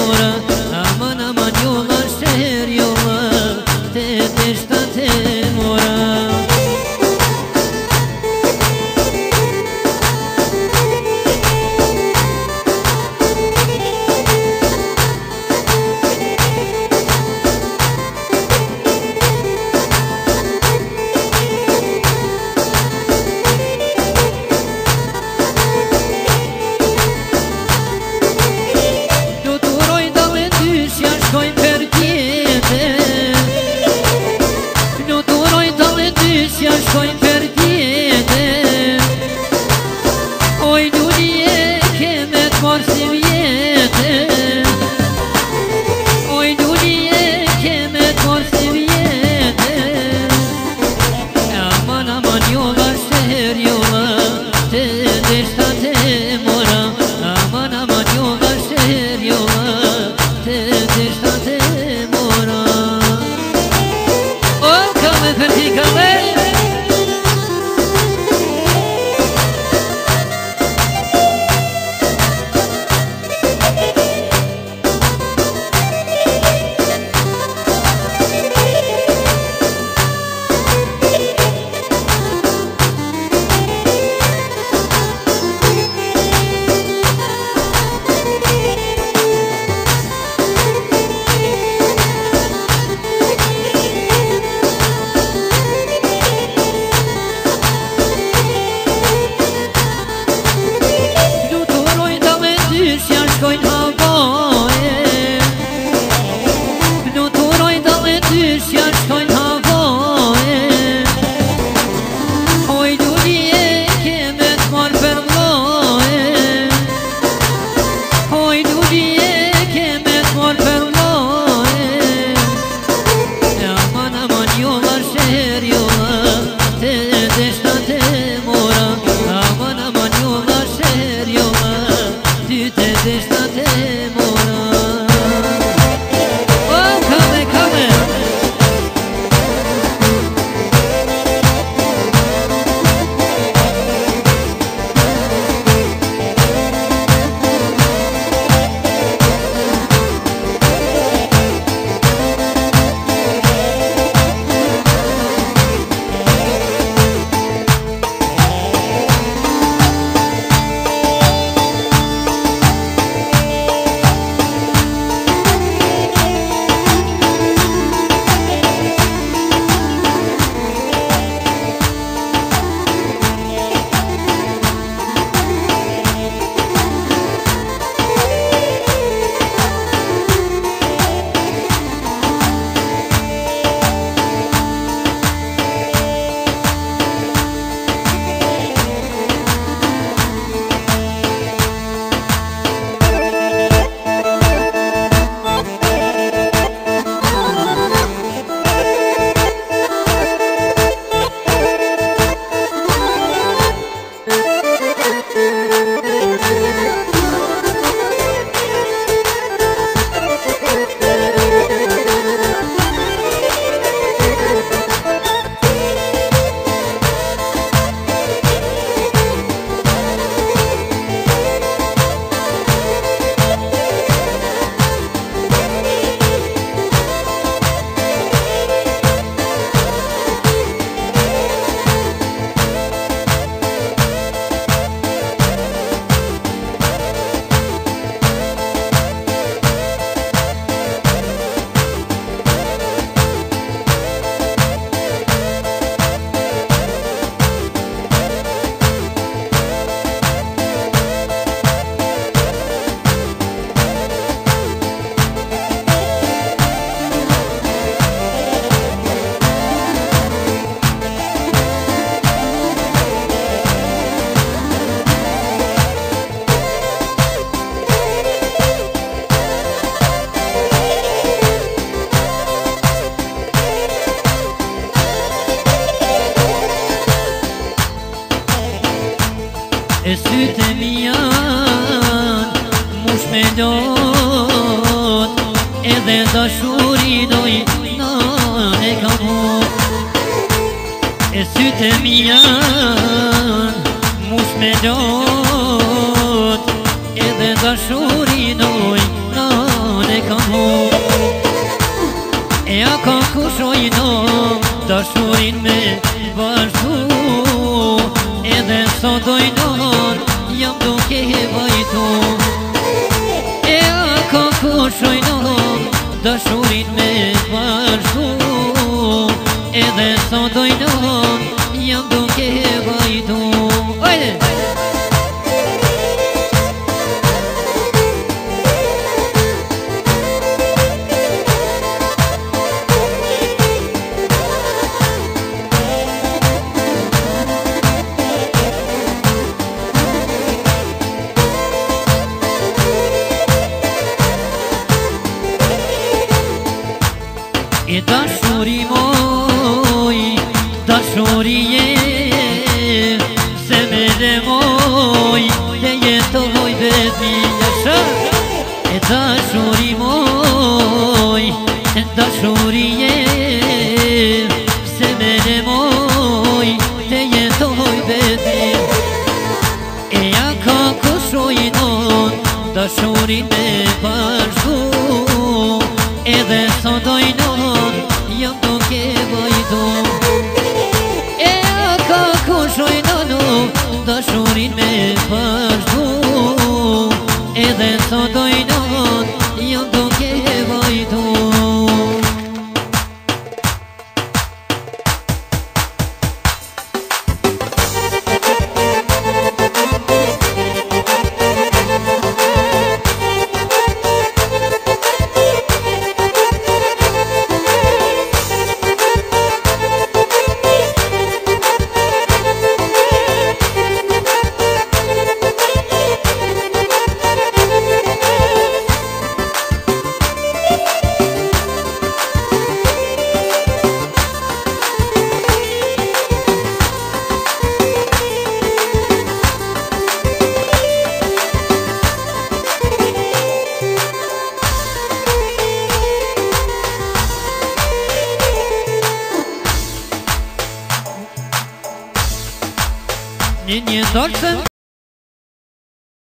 mora. Aman aman yola şehir yola, Tepeşta temora. E sytë mi janë mush me lot, edhe dashuri doj e kam hop. E sytë mi janë mush me lot, edhe dashuri doj shojnon dashurin me vazhdu edhe sot dojnon jam duke vajtu e a ka ku shojnon dashurin me vazhdu edhe sot dojnon jam duke vajtu Ojde! E dashuri moj, dashuri je Zemere moj, te jetoj vetmi jasha E dashuri moj, dashuri je Zemere moj, te jetoj vetmi E ja ka kushojnon, dashurin me vazhdu Edhe sot dojnon, jam duke vajtu E a ka kushojnon, dashurin me vazhdu Edhe sot dojnon, jam duke vajtu Një dorë se